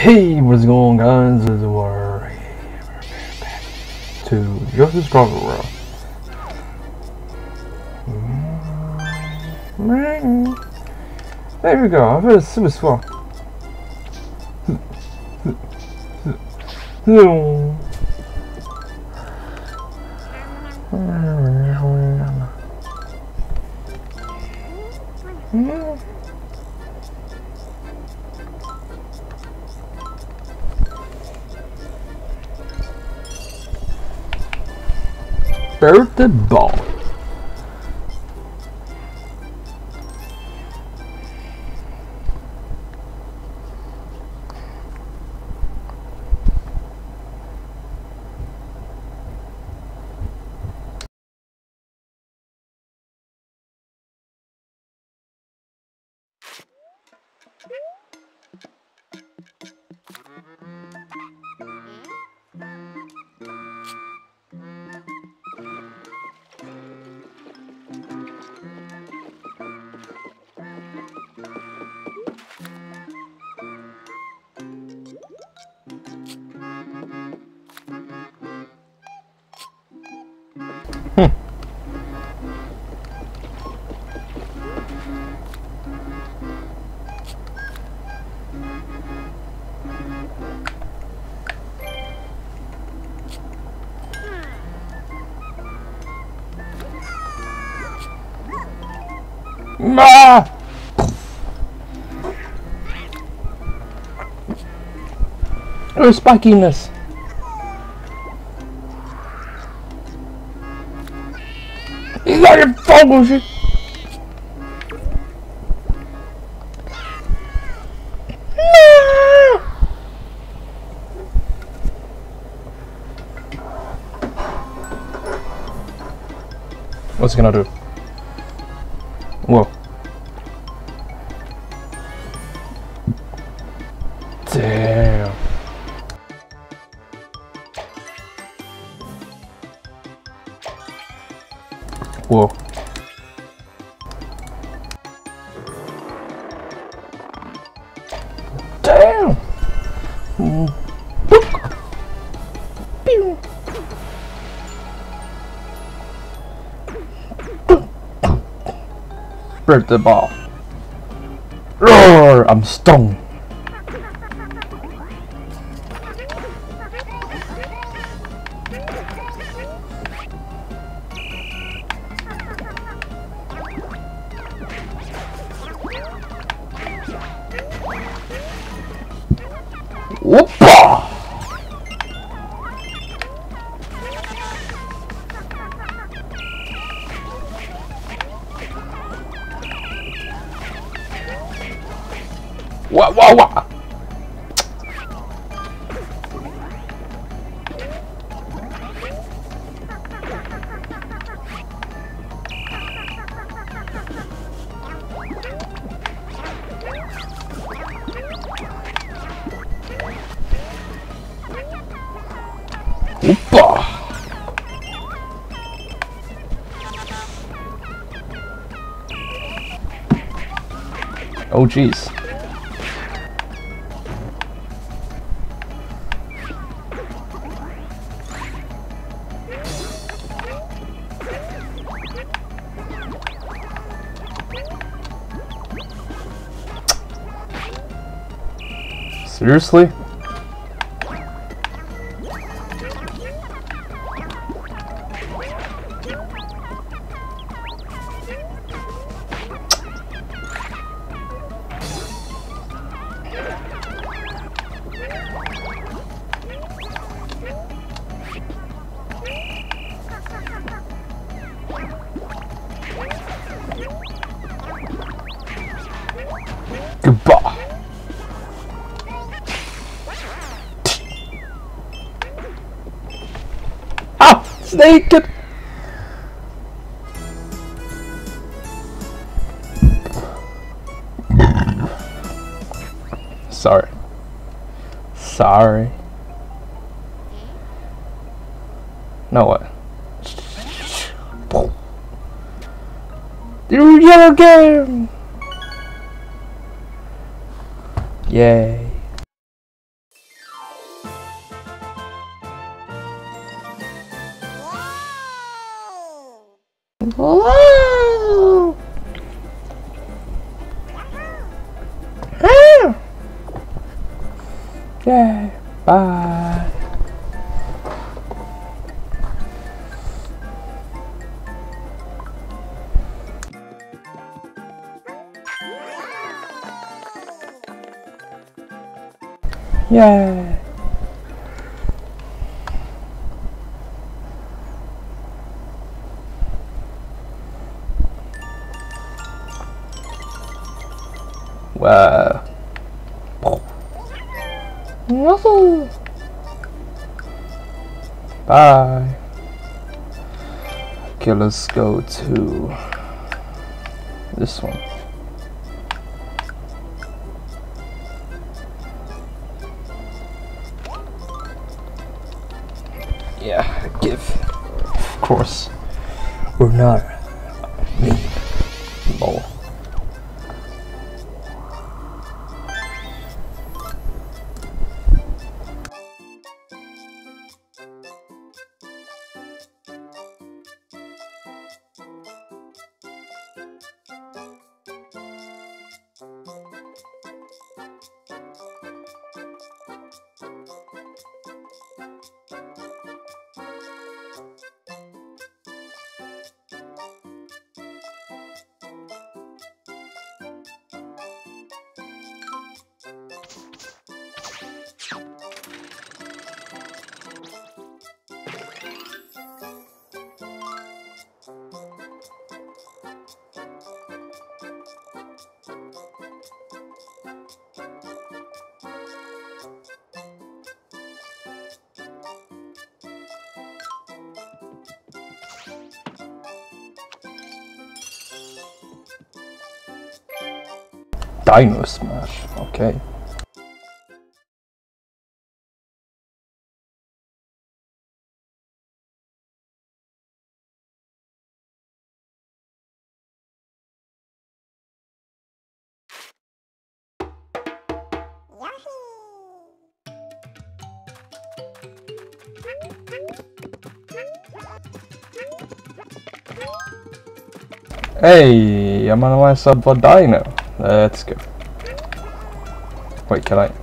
Hey, what's going on, guys? We're back to Yoshi's Crafted World. There we go. I feel super swell. Birthday ball. Ah! Oh, spikiness. You got your focus. What's it gonna do? Whoa. Damn. Whoa. Damn. Pew. Break the ball. Roar! I'm stung. Whoopa! Wah wah wah! Whoopa! Oh jeez. Seriously? Goodbye. Ah! Snake! Sorry. Sorry. No what? You yellow game! Yay. Yay! Bye! Yay! Wow. Waffle. Bye. Okay, let's go to this one. Yeah, give. Of course. We're not me. Lol. Dino Smash, okay. Hey, I'm on my sub for Dino. Let's go. Wait, can I?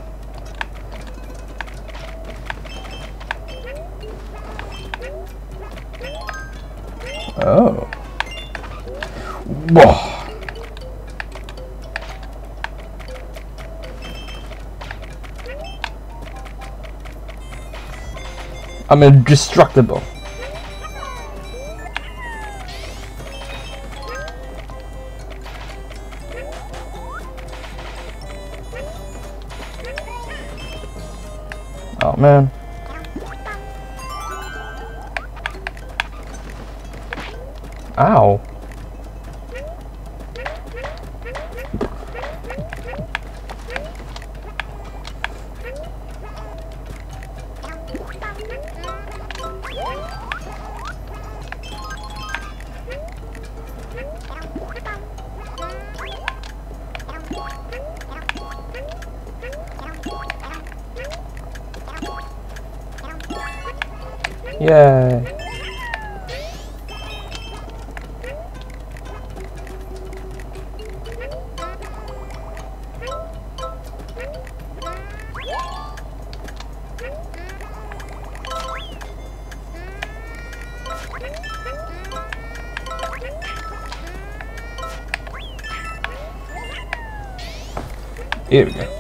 Oh. Whoa. I'm indestructible. Oh man. Ow. Yay. Here we go.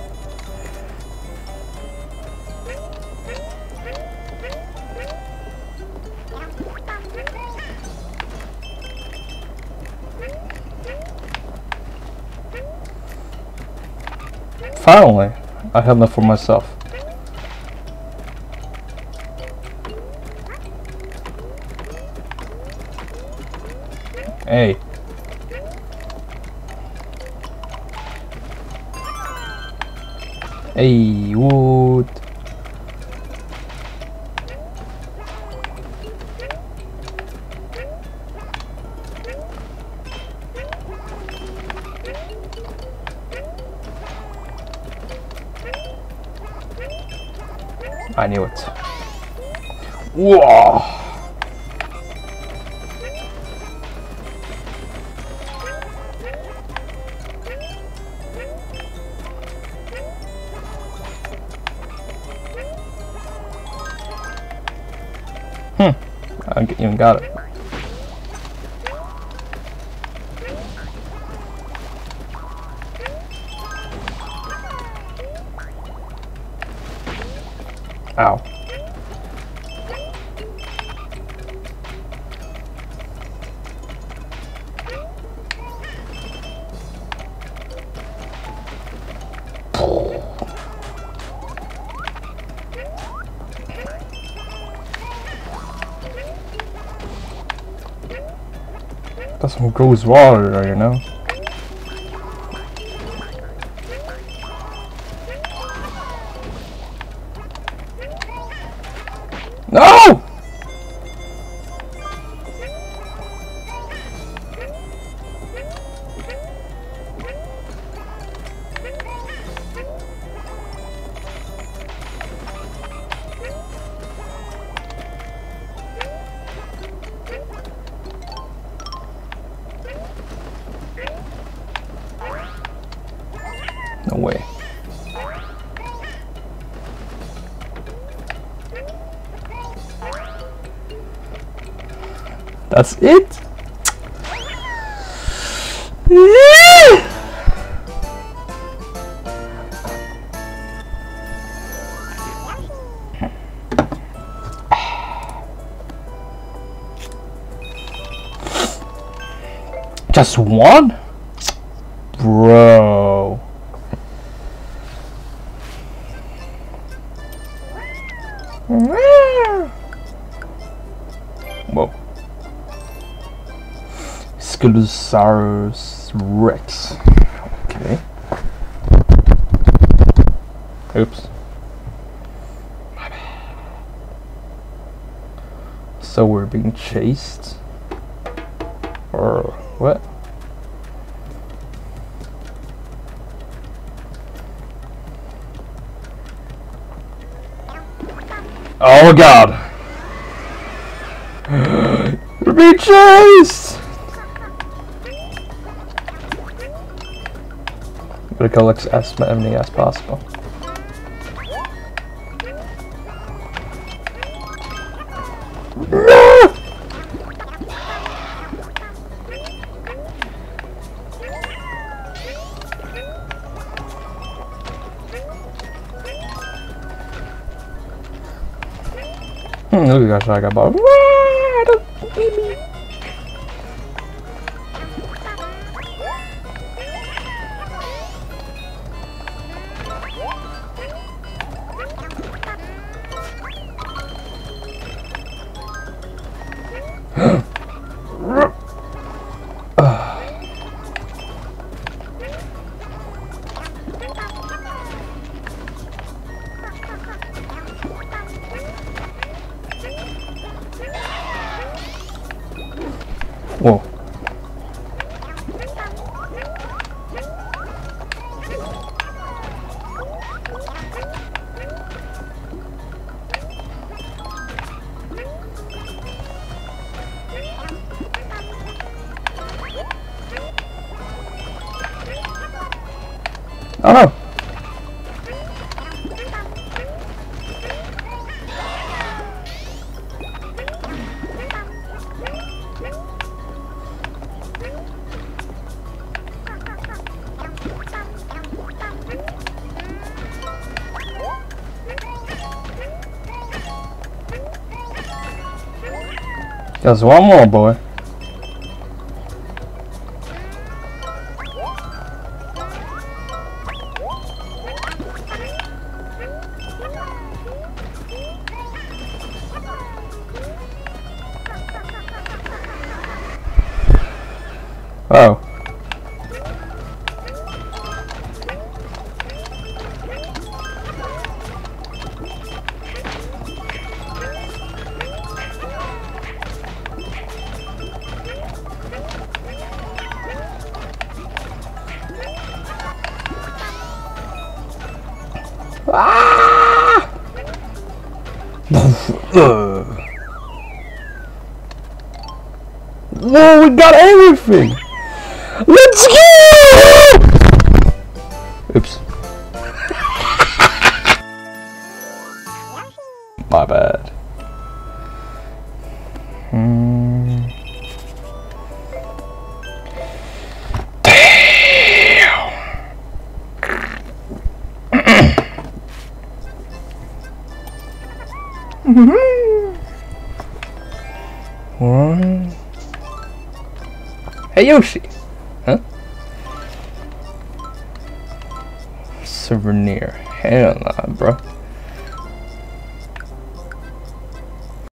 Finally, I have enough for myself. Hey. Hey, wood. I knew it. Whoa! I even got it. Ow. That's some gross water there, you know. No! No way. That's it? Just one? Bro. Whoa. Sculosaurus Rex. Okay. Oops. My bad. So we're being chased? Or what? Oh my god! We're being chased! Gotta collect as many as possible. Look at that I got bought. Don't eat me. Whoa. Oh no. There's one more, boy. Oh. Ah! Whoa, we got everything! Let's go! Oops. My bad. What? Hey Yoshi! Huh? Souvenir. Hell nah, bro.